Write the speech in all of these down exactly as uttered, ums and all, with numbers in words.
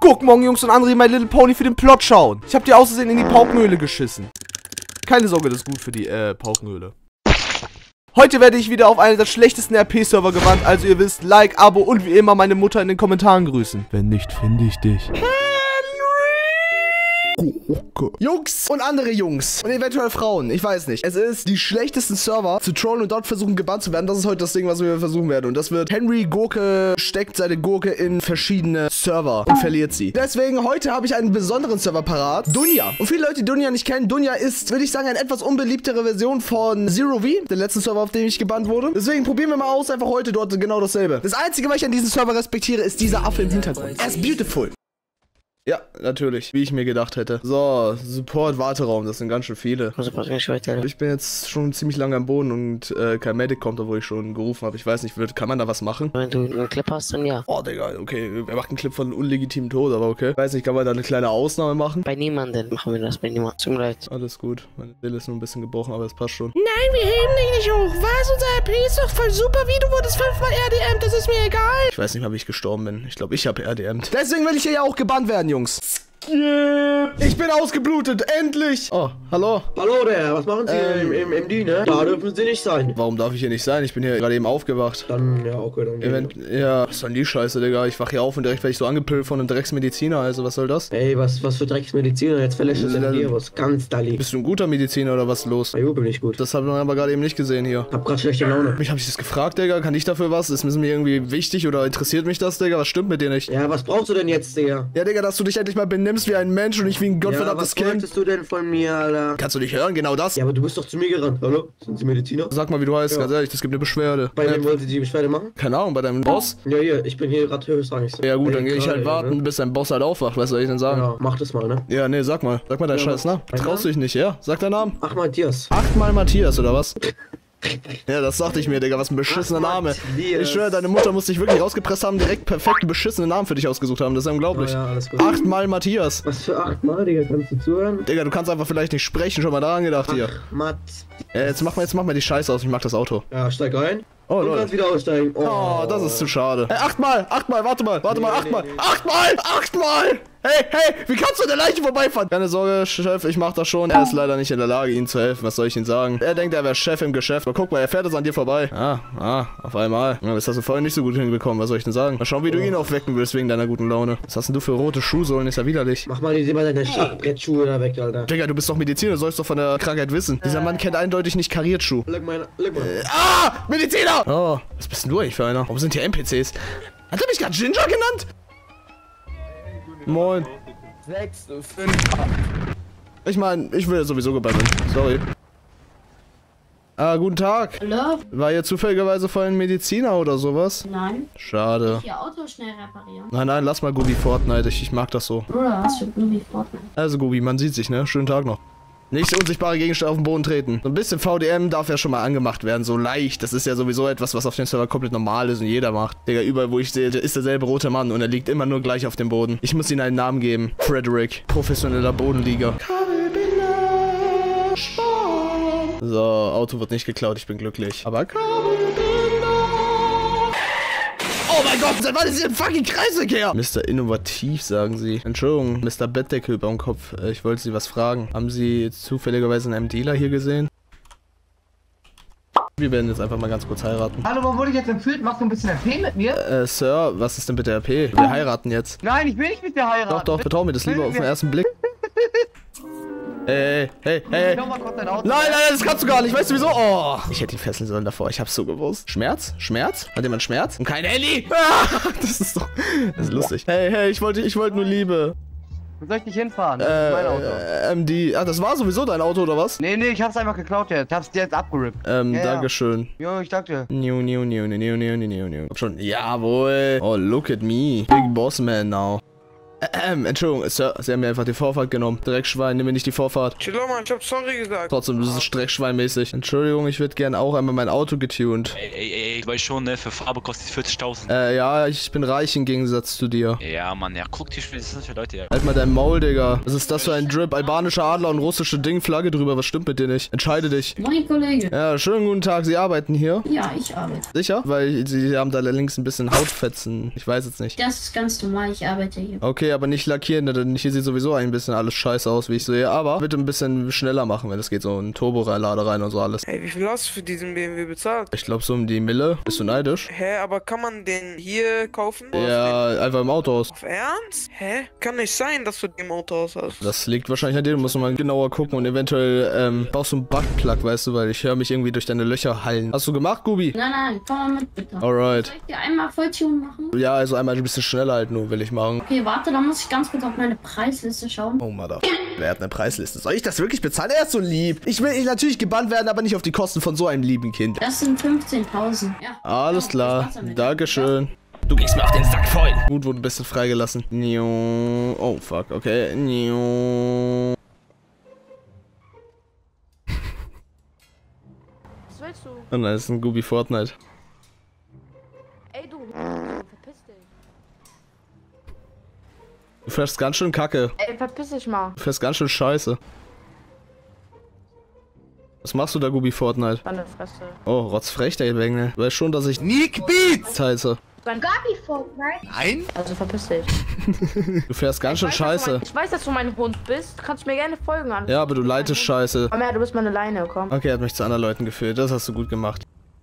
Guten Morgen, Jungs und andere, My Little Pony für den Plot schauen. Ich habe dir aus Versehen in die Paukenhöhle geschissen. Keine Sorge, das ist gut für die, äh, Paukenhöhle. Heute werde ich wieder auf einen der schlechtesten R P-Server gewandt, also ihr wisst, Like, Abo und wie immer meine Mutter in den Kommentaren grüßen. Wenn nicht, finde ich dich. Jungs und andere Jungs und eventuell Frauen, ich weiß nicht. Es ist die schlechtesten Server zu trollen und dort versuchen gebannt zu werden. Das ist heute das Ding, was wir versuchen werden. Und das wird Henry Gurke steckt seine Gurke in verschiedene Server und verliert sie. Deswegen heute habe ich einen besonderen Server parat. Dunja. Und viele Leute, die Dunja nicht kennen, Dunja ist, würde ich sagen, eine etwas unbeliebtere Version von Zero V, der letzten Server, auf dem ich gebannt wurde. Deswegen probieren wir mal aus, einfach heute dort genau dasselbe. Das Einzige, was ich an diesem Server respektiere, ist dieser Affe im Hintergrund. Er ist beautiful. Ja, natürlich, wie ich mir gedacht hätte. So, Support, Warteraum, das sind ganz schön viele. Ich bin jetzt schon ziemlich lange am Boden und äh, kein Medic kommt, obwohl ich schon gerufen habe. Ich weiß nicht, wird, kann man da was machen? Wenn du einen Clip hast, dann ja. Oh, Digga, okay, er macht einen Clip von unlegitimem Tod, aber okay. Ich weiß nicht, kann man da eine kleine Ausnahme machen? Bei niemandem machen wir das, bei niemandem. Tut mir leid. Alles gut, meine Seele ist nur ein bisschen gebrochen, aber es passt schon. Nein, wir heben dich nicht hoch. Was? Unser R P ist doch voll super, wie du wurdest fünfmal R D M'd, das ist mir egal. Ich weiß nicht mal, wie ich gestorben bin. Ich glaube, ich habe R D M'd. Deswegen will ich hier ja auch gebannt werden, Jungs. Ich bin ausgeblutet, endlich! Oh, hallo. Hallo der, was machen Sie Ähm, im, im M D, ne? Da dürfen Sie nicht sein. Warum darf ich hier nicht sein? Ich bin hier gerade eben aufgewacht. Dann, ja, okay, dann Event ja, was soll denn die Scheiße, Digga? Ich wach hier auf und direkt werde ich so angepölt von einem Drecksmediziner, also was soll das? Ey, was, was für Drecksmediziner, jetzt verlässt das M D, was ganz da liegt. Bist du ein guter Mediziner oder was ist los? Na jo, bin ich gut. Das haben wir aber gerade eben nicht gesehen hier. Hab grad schlechte Laune. Mich hab ich das gefragt, Digga? Kann ich dafür was? Ist mir irgendwie wichtig oder interessiert mich das, Digga? Was stimmt mit dir nicht? Ja, was brauchst du denn jetzt, Digga? Ja, Digga, dass du dich endlich mal benimmst wie ein Mensch und nicht wie ein Ja, gottverdammtes was Kind. wolltest du denn von mir, Alter? Kannst du nicht hören? Genau das? Ja, aber du bist doch zu mir gerannt. Hallo? Sind Sie Mediziner? Sag mal, wie du heißt, Ja. ganz ehrlich, das gibt eine Beschwerde. Bei wem Äh, wollen Sie die Beschwerde machen? keine Ahnung, bei deinem Boss? Ja, hier, ich bin hier gerade höchstrangig. Ja gut, dann Ey, gehe ich halt gerade, warten, ne? bis dein Boss halt aufwacht. Was soll ich denn sagen? Ja, mach das mal, ne? Ja, nee, sag mal. Sag mal deinen Ja, Scheiß, ne? dein Traust du dich nicht, ja? Sag deinen Namen. Ach, Matthias. Achtmal Matthias, oder was? Ja, das dachte ich mir, Digga, was ein beschissener Ach, Name. Matthias. Ich schwöre, deine Mutter muss dich wirklich rausgepresst haben, direkt perfekte, beschissene Namen für dich ausgesucht haben. Das ist unglaublich. Ja, ja, alles gut. Achtmal Matthias. Was für achtmal, Digga? Kannst du zuhören? Digga, du kannst einfach vielleicht nicht sprechen, schon mal daran gedacht hier. Matt. Ja, jetzt mach mal, jetzt mach mal die Scheiße aus, ich mag das Auto. Ja, steig ein. Oh, Und Leute. kannst wieder aussteigen. Oh, das ist zu schade. Hey, achtmal, achtmal, warte mal, warte Nee, mal, nee, achtmal, nee, nee. achtmal, achtmal! Hey, hey, wie kannst du an der Leiche vorbeifahren? Keine Sorge, Chef, ich mach das schon. Er ist leider nicht in der Lage, Ihnen zu helfen. Was soll ich Ihnen sagen? Er denkt, er wäre Chef im Geschäft. Aber guck mal, er fährt jetzt an dir vorbei. Ah, ah, auf einmal. Ja, das hast du vorhin nicht so gut hinbekommen. Was soll ich denn sagen? Mal schauen, wie du ihn aufwecken willst wegen deiner guten Laune. Was hast denn du für rote Schuhsohlen? Ist ja widerlich. Mach mal die mal deine Schachbrettschuhe da weg, Alter. Digga, du bist doch Mediziner, du sollst doch von der Krankheit wissen. Dieser Mann kennt eindeutig nicht Kariertschuh. Leg mal, leg mal. Ah, Mediziner! Oh, was bist denn du eigentlich für einer? Warum sind hier N P Cs? Hat er mich gerade Ginger genannt? Moin. sechs, fünf, acht. Ich meine, ich will sowieso gebannt. Sorry. Ah, guten Tag. Hallo? War hier zufälligerweise vorhin ein Mediziner oder sowas? Nein. Schade. Ich Ihr Auto schnell reparieren. Nein, nein, lass mal Gubi Fortnite. Ich, ich mag das so. Bruder, was für Groovy Fortnite? Also Gubi, man sieht sich, ne? Schönen Tag noch. Nicht unsichtbare Gegenstände auf den Boden treten. So ein bisschen V D M darf ja schon mal angemacht werden, so leicht. Das ist ja sowieso etwas, was auf dem Server komplett normal ist und jeder macht. Digga, überall wo ich sehe, ist derselbe rote Mann und er liegt immer nur gleich auf dem Boden. Ich muss ihm einen Namen geben. Frederick. Professioneller Bodenlieger. So, Auto wird nicht geklaut, ich bin glücklich. Aber oh mein Gott, seit wann ist hier ein fucking Kreisverkehr? Mister Innovativ, sagen Sie. Entschuldigung, Mister Bettdecke über dem Kopf. Äh, Ich wollte Sie was fragen. Haben Sie zufälligerweise einen Dealer hier gesehen? Wir werden jetzt einfach mal ganz kurz heiraten. Hallo, wo wurde ich jetzt entführt? Machst du ein bisschen R P mit mir? Äh, Sir, was ist denn bitte R P? Wir heiraten jetzt. Nein, ich will nicht mit dir heiraten. Doch, doch, vertrau mir das lieber auf den ersten Blick. Hey, hey, hey. Schau mal kurz dein Auto. Nein, nein, nein, das kannst du gar nicht. Weißt du wieso? Oh. Ich hätte ihn fesseln sollen davor. Ich hab's so gewusst. Schmerz? Schmerz? Hat jemand Schmerz? Und kein Handy? Ah, das ist doch... Das ist lustig. Hey, hey, ich wollte ich wollte nur Liebe. Wo soll ich dich hinfahren? Das Äh, ist mein Auto. äh, M D. Ah, das war sowieso dein Auto, oder was? Nee, nee, ich hab's einfach geklaut jetzt. Hab's dir jetzt abgerippt. Ähm, Ja, ja. dankeschön. Jo, ich danke dir. New, new, new, new, new, new, new, new. Hab schon. Jawohl. Oh, look at me. Big Boss Man now. Ähm, Entschuldigung, Sir, Sie haben mir einfach die Vorfahrt genommen. Dreckschwein, nimm mir nicht die Vorfahrt. Chill Mann, ich hab sorry gesagt. Trotzdem, das ist Dreckschweinmäßig. Entschuldigung, ich würde gerne auch einmal mein Auto getuned. Ey, ey, ey, ich weiß schon, ne, für Farbe kostet vierzigtausend. Äh, ja, ich bin reich im Gegensatz zu dir. Ja, Mann, ja, guck dir, was ist das für Leute, ja. Halt mal dein Maul, Digga. Was ist das für ein Drip? Albanischer Adler und russische Ding, Flagge drüber. Was stimmt mit dir nicht? Entscheide dich. Moin, Kollege. Ja, schönen guten Tag. Sie arbeiten hier? Ja, ich arbeite. Sicher? Weil Sie haben da links ein bisschen Hautfetzen. Ich weiß jetzt nicht. Das ist ganz normal, ich arbeite hier. Okay, okay, aber nicht lackieren, denn hier sieht sowieso ein bisschen alles scheiße aus, wie ich sehe. Aber bitte ein bisschen schneller machen, wenn es geht. So ein Turbo-Lader rein und so alles. Hey, wie viel hast du für diesen B M W bezahlt? Ich glaube so um die Mille. Bist du neidisch? Hä, aber kann man den hier kaufen? Ja, einfach im Autohaus. Auf Ernst? Hä? Kann nicht sein, dass du den im Autohaus hast. Das liegt wahrscheinlich an dir. Du musst mal genauer gucken und eventuell ähm, baust du einen Buttplug, weißt du, weil ich höre mich irgendwie durch deine Löcher hallen. Hast du gemacht, Gubi? Nein, nein, komm mal mit, bitte. Alright. Soll ich dir einmal Volltune machen? Ja, also einmal ein bisschen schneller halt nur, will ich machen. Okay, warte, da muss ich ganz kurz auf meine Preisliste schauen. Oh, Mother. Wer hat eine Preisliste? Soll ich das wirklich bezahlen? Er ist so lieb. Ich will natürlich gebannt werden, aber nicht auf die Kosten von so einem lieben Kind. Das sind fünfzehntausend. Ja. Alles Ja, klar. viel Spaß damit. Dankeschön. Du gehst mir auf den Sack voll. Gut, wurde ein bisschen freigelassen. Oh, fuck. Okay. Was willst du? Oh nein, das ist ein Gubi Fortnite. Ey, du. Verpiss dich. Du fährst ganz schön kacke. Ey, verpiss dich mal. Du fährst ganz schön scheiße. Was machst du da, Gubi Fortnite? Deine Fresse. Oh, rotzfrech, der Bengel. Du weißt schon, dass ich Nick Beats heiße. Dein Gabi Fortnite? Nein? Also verpiss dich. Du fährst ganz schön Ich weiß, dass du scheiße. mein- Ich weiß, dass du mein Hund bist. Du kannst mir gerne folgen an. Ja, aber du leitest scheiße. Komm her, du bist meine Leine, komm. Okay, er hat mich zu anderen Leuten geführt. Das hast du gut gemacht.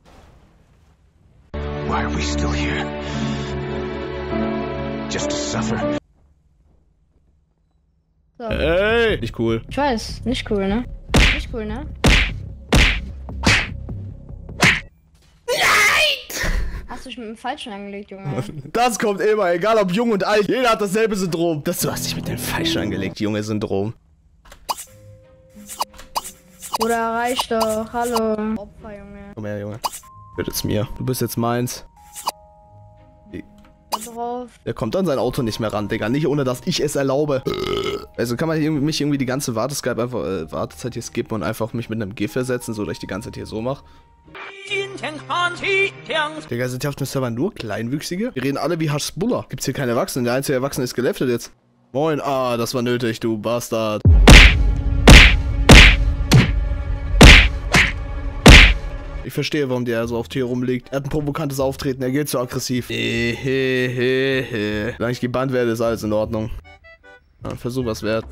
Why are we still here? Just to suffer. So. Ey! Nicht cool. Ich weiß, nicht cool, ne? Nicht cool, ne? Hast du dich mit dem Falschen angelegt, Junge? Das kommt immer, egal ob jung und alt. Jeder hat dasselbe Syndrom. Das, du hast dich mit dem Falschen angelegt, Junge Syndrom. Oder reicht doch, hallo. Opfer, Junge. Komm her, Junge. Wird jetzt mir. Du bist jetzt meins. Da drauf. Der kommt an sein Auto nicht mehr ran, Digga. Nicht ohne, dass ich es erlaube. Also kann man hier irgendwie- mich irgendwie die ganze Warteskype einfach, äh, Wartezeit hier skippen und einfach mich mit einem GIF ersetzen, so dass ich die ganze Zeit hier so mache. Digga, sind hier auf dem Server nur Kleinwüchsige? Wir reden alle wie Hasbulla. Gibt's hier keine Erwachsenen? Der einzige Erwachsene ist geleftet jetzt. Moin, ah, das war nötig, du Bastard. Ich verstehe, warum der so oft hier rumliegt. Er hat ein provokantes Auftreten, er geht so aggressiv. Hehehehe. Solange ich gebannt werde, ist alles in Ordnung. Ja, Versuch was wert.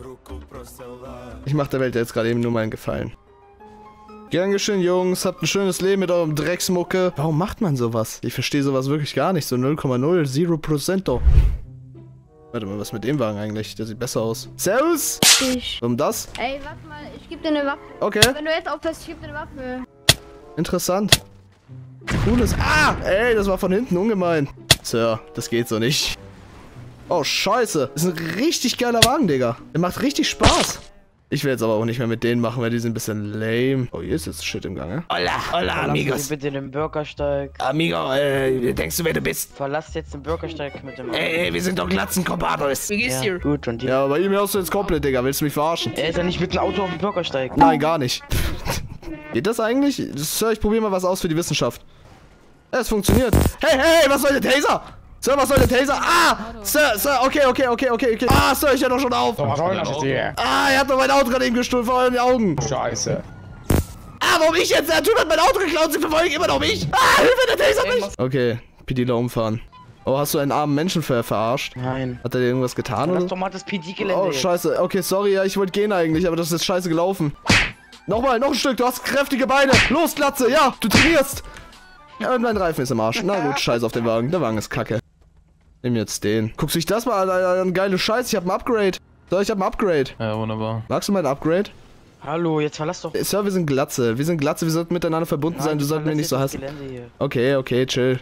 Ich mach der Welt jetzt gerade eben nur meinen Gefallen. Gern geschehen, Jungs. Habt ein schönes Leben mit eurem Drecksmucke. Warum macht man sowas? Ich verstehe sowas wirklich gar nicht. So null Komma null, null Prozent. Warte mal, was mit dem Wagen eigentlich? Der sieht besser aus. Servus! Ich. Warum das? Ey, warte mal, ich geb dir eine Waffe. Okay. Wenn du jetzt aufhörst, ich geb dir eine Waffe. Interessant. Cooles. Ah! Ey, das war von hinten ungemein. Sir, das geht so nicht. Oh, scheiße. Das ist ein richtig geiler Wagen, Digga. Der macht richtig Spaß. Ich will jetzt aber auch nicht mehr mit denen machen, weil die sind ein bisschen lame. Oh, hier ist jetzt Shit im Gange. Hola, hola, amigos. Verlass bitte den Bürgersteig. Amigo, äh, denkst du, wer du bist? Verlass jetzt den Bürgersteig mit dem Auto. Ey, wir sind doch Glatzen-Compadres. Wie geht's Ja, dir? gut, und dir? Ja, aber bei ihm hörst du jetzt komplett, Digga. Willst du mich verarschen? Er ist ja nicht mit dem Auto auf dem Bürgersteig. Nein, gar nicht. Geht das eigentlich? Sir, ich probiere mal was aus für die Wissenschaft. Ja, es funktioniert. Hey, hey, was soll der Taser? Sir, was soll der Taser? Ah! Sir, Sir, okay, okay, okay, okay, okay. Ah, Sir, ich höre doch schon auf. Was soll das hier? Ah, er hat doch mein Auto gerade eben gestohlen vor euren Augen. Scheiße. Ah, warum ich jetzt? Der Typ hat mein Auto geklaut, sie verfolgen immer noch mich. Ah, Hilfe, der Taser mich. Okay, Pedila umfahren. Oh, hast du einen armen Menschen ver verarscht? Nein. Hat er dir irgendwas getan, Lass oder? doch mal das P D-Gelände. Oh, scheiße. Okay, sorry, ja, ich wollte gehen eigentlich, aber das ist jetzt scheiße gelaufen. Nochmal, noch ein Stück, du hast kräftige Beine. Los, Glatze, ja, du trainierst. Ja, und mein Reifen ist im Arsch. Na gut, scheiß auf den Wagen. Der Wagen ist kacke. Nimm jetzt den. Guckst du dich das mal an, an, an geile Scheiß. Ich hab ein Upgrade. So, ich hab ein Upgrade. Ja, wunderbar. Magst du mein Upgrade? Hallo, jetzt verlass doch. Sir, wir sind Glatze. Wir sind Glatze, wir sollten miteinander verbunden sein. Du sollten mich nicht so hassen. Okay, okay, chill.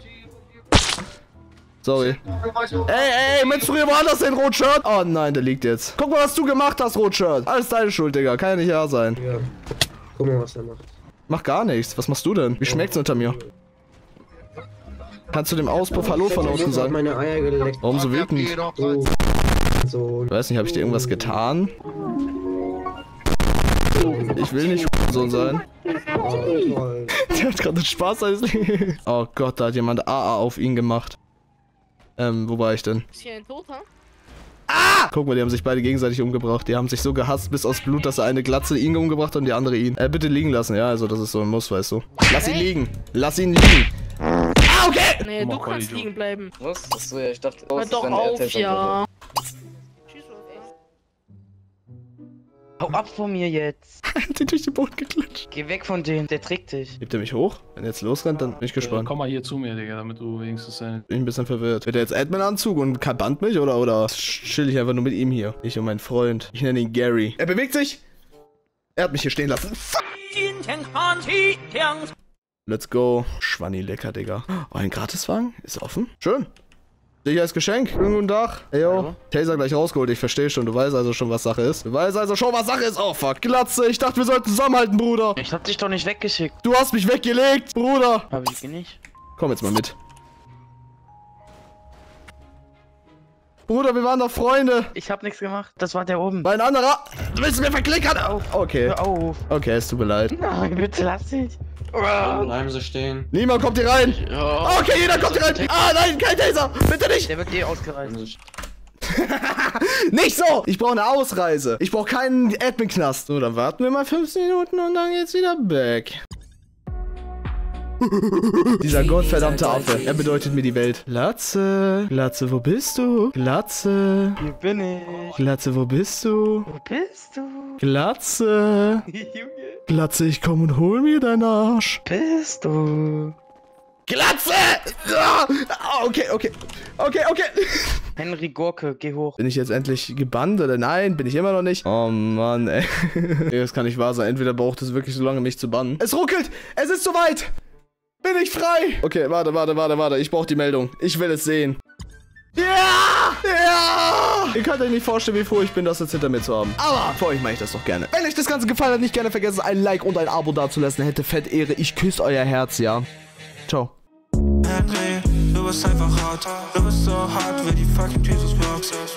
Sorry. Ey, ey, möchtest du hier woanders hin, Rotshirt? Oh nein, der liegt jetzt. Guck mal, was du gemacht hast, Rotshirt. Alles deine Schuld, Digga. Kann ja nicht wahr sein. Ja. Guck mal, was er macht. Mach gar nichts. Was machst du denn? Wie schmeckt's unter mir? Kannst du dem Auspuff Hallo von unten sagen? Meine Eier geleckt. Warum so wütend? So. So. Ich weiß nicht, habe ich dir irgendwas getan? Ich will nicht so sein. Der hat gerade Spaß als Oh Gott, da hat jemand A A auf ihn gemacht. Ähm, wo war ich denn? Ist hier ein Toter? Ah! Guck mal, die haben sich beide gegenseitig umgebracht. Die haben sich so gehasst bis aufs Blut, dass der eine Glatze ihn umgebracht hat und die andere ihn. Äh, bitte liegen lassen, ja, also das ist so ein Muss, weißt du. Lass ihn liegen. Lass ihn liegen. Ah, okay! Nee, du kannst liegen bleiben. Was? Achso, ja, ich dachte... Hör doch auf, ja. Hau ab von mir jetzt. Hat ihn durch den Boden geklatscht. Geh weg von denen, der trägt dich. Hebt er mich hoch? Wenn er jetzt losrennt, dann bin ich gespannt. Komm mal hier zu mir, Digga, damit du wenigstens sein. Bin ein bisschen verwirrt. Wird er jetzt Admin-Anzug und bannt mich oder, oder chill ich einfach nur mit ihm hier? Ich und mein Freund. Ich nenne ihn Gary. Er bewegt sich. Er hat mich hier stehen lassen. Fuck. Let's go. Schwanni lecker, Digga. Oh, ein Gratiswagen? Ist offen? Schön. Sicher als Geschenk. Schönen guten Tag. Ey, yo. Taser gleich rausgeholt. Ich verstehe schon. Du weißt also schon, was Sache ist. Du weißt also schon, was Sache ist. Oh, fuck. Glatze. Ich dachte, wir sollten zusammenhalten, Bruder. Ich hab dich doch nicht weggeschickt. Du hast mich weggelegt, Bruder. Hab ich nicht. Komm jetzt mal mit. Bruder, wir waren doch Freunde. Ich hab nichts gemacht. Das war der oben. Mein anderer. Du willst mir verklickern? Auf. Okay. Hör auf. Okay, es tut mir leid. Nein, bitte lass dich. Bleiben Sie stehen. Niemand kommt hier rein. Okay, jeder kommt hier rein. Ah, nein, kein Taser. Bitte nicht. Der wird dir ausgereizt. Nicht so. Ich brauche eine Ausreise. Ich brauche keinen Admin-Knast. So, dann warten wir mal fünfzehn Minuten und dann geht's wieder back. Dieser gottverdammte Affe. Er bedeutet mir die Welt. Glatze. Glatze, wo bist du? Glatze. Hier bin ich. Glatze, wo bist du? Wo bist du? Glatze. Junge. Glatze, ich komm und hol mir deinen Arsch. Bist du? Glatze! Ah, okay, okay. Okay, okay. Henry Gurke, geh hoch. Bin ich jetzt endlich gebannt oder nein? Bin ich immer noch nicht? Oh Mann, ey. Das kann nicht wahr sein. Entweder braucht es wirklich so lange, mich zu bannen. Es ruckelt! Es ist soweit! Bin ich frei? Okay, warte, warte, warte, warte. Ich brauche die Meldung. Ich will es sehen. Ja! Ja! Ihr könnt euch nicht vorstellen, wie froh ich bin, das jetzt hinter mir zu haben. Aber für euch mache ich das doch gerne. Wenn euch das Ganze gefallen hat, nicht gerne vergessen, ein Like und ein Abo dazulassen. Hätte fett Ehre. Ich küsse euer Herz, ja. Ciao. Henry, du bist einfach hart. Du bist so hart wie die fucking Jesus Boxers.